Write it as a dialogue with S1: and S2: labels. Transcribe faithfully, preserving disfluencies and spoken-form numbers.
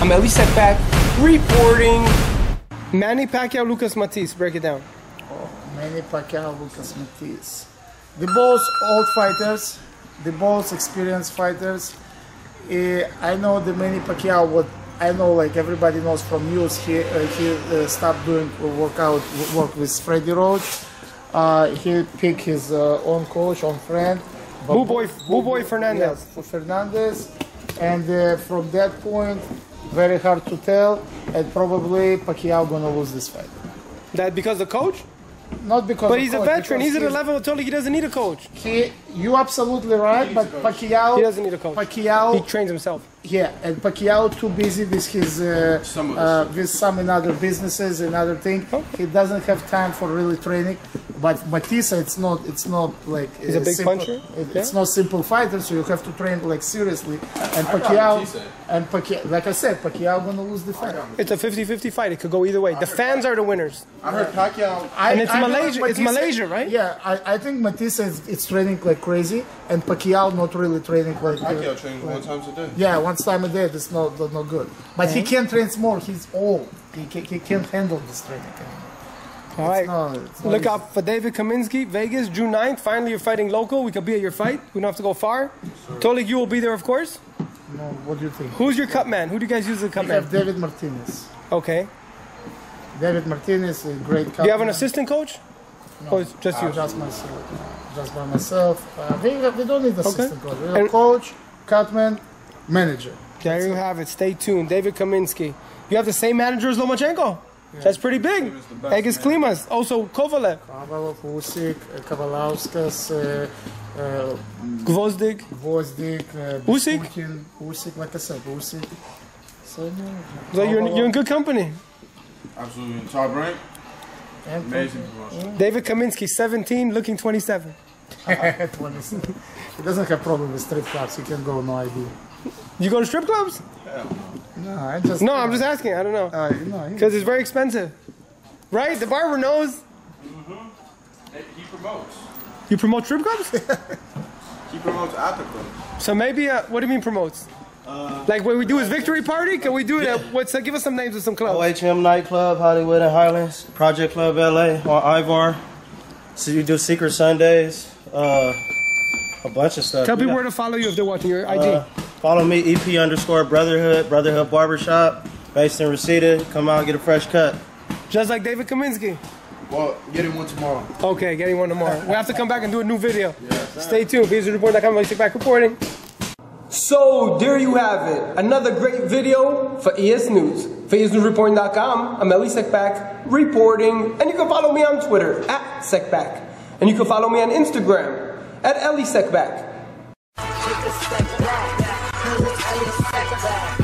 S1: I'm Elie Seckbach reporting. Manny Pacquiao, Lucas Matthysse. Break it down.
S2: Oh, Manny Pacquiao, Lucas Matthysse. The both old fighters, the both experienced fighters. Uh, I know the Manny Pacquiao. What I know, like everybody knows from news, he uh, he uh, stopped doing workout work with Freddie Roach. Uh, he picked his uh, own coach, own friend.
S1: Boo boy, Boo boy Fernandez.
S2: Yeah, Fernandez, and uh, from that point, very hard to tell, and probably Pacquiao gonna lose this fight.
S1: That because the coach?
S2: Not because.
S1: But
S2: of
S1: he's
S2: coach,
S1: a veteran. He's at a
S2: he's,
S1: level totally he doesn't need a coach.
S2: He, you absolutely right, but Pacquiao.
S1: He doesn't need a coach.
S2: Pacquiao.
S1: He trains himself.
S2: Yeah, and Pacquiao too busy with his uh,
S3: some
S2: uh, with some in other businesses and other things.
S1: Oh.
S2: He doesn't have time for really training. But Matthysse, it's not it's not like
S1: he's a big
S2: simple,
S1: puncher.
S2: It,
S1: Yeah.
S2: It's not simple fighter, so you have to train like seriously. And Pacquiao, and Pacquiao, like I said, Pacquiao gonna lose the fight.
S1: It's a fifty fifty fight. It could go either way. The fans are the winners.
S3: I heard Pacquiao.
S2: I,
S1: And it's
S2: I
S1: Malaysia-
S2: like
S1: it's Malaysia, right?
S2: Yeah, I, I think Matthysse is it's training like crazy, and Pacquiao not really training like.
S3: Pacquiao
S2: uh,
S3: trains
S2: like,
S3: one time a day.
S2: Yeah, one time a day. That's not not, not good. But he can train more. He's old. He, can, he can't handle this training anymore.
S1: All right.
S2: It's not, it's not
S1: Look
S2: easy.
S1: out for David Kaminsky, Vegas, June ninth. Finally, you're fighting local. We could be at your fight. We don't have to go far. Totally, you will be there, of course.
S2: No, what do you think?
S1: Who's your cut man? Who do you guys use as a cut
S2: We
S1: man?
S2: have David Martinez.
S1: Okay.
S2: David Martinez, a great cut
S1: Do you have an
S2: man.
S1: assistant coach?
S2: No,
S1: Or it's just you?
S2: uh, just myself. Just by myself. Uh, we, we don't need assistant coach. We have
S1: And-
S2: coach, cutman, manager.
S1: There you have it. Stay tuned. David Kaminsky. You have the same manager as Lomachenko. That's pretty big. Egis Klimas. Also Kovalev.
S2: Kovalov, Usyk, uh, Kavalauskas, uh, uh,
S1: Gvozdik.
S2: Gvozdik, uh,
S1: Usyk?
S2: Biskutin, Usyk, like I said, Usyk. So, no,
S1: So you're, you're in good company.
S3: Absolutely. Top rank.
S2: and
S3: Amazing promotion.
S1: David Kaminsky, seventeen, looking twenty-seven.
S2: twenty-seven. He doesn't have problem with strip clubs. He can go, no idea.
S1: You go to strip clubs?
S2: No, I just.
S1: No, I'm just asking. I don't know.
S2: Uh, no, he-
S1: Because it's very expensive. Right? The barber knows.
S3: Mm-hmm. He promotes.
S1: You promote strip clubs?
S3: He promotes at the club.
S1: So maybe, uh, what do you mean promotes?
S3: Uh,
S1: Like what we do is victory party? Can we do it at, what's, uh, give us some names of some clubs.
S4: O H M Nightclub, Hollywood and Highlands, Project Club L A on Ivar. So you do Secret Sundays, uh, a bunch of stuff.
S1: Tell
S4: We
S1: people
S4: got-
S1: where to follow you if they're watching your I G.
S4: uh, follow me, E P underscore Brotherhood, Brotherhood Barbershop, based in Reseda. Come out and get a fresh cut.
S1: Just like David Kaminsky.
S3: well, getting one tomorrow.
S1: Okay, getting one tomorrow. We have to come back and do a new video. Stay tuned. Elie Report dot com. Elie Seckbach reporting. So, there you have it. Another great video for E S News. For E S News Reporting dot com, I'm Elie Seckbach reporting. And you can follow me on Twitter, at Seckbach. And you can follow me on Instagram, at Elie Seckbach.
S5: Take a step back, 'cause it's Elie Seckbach.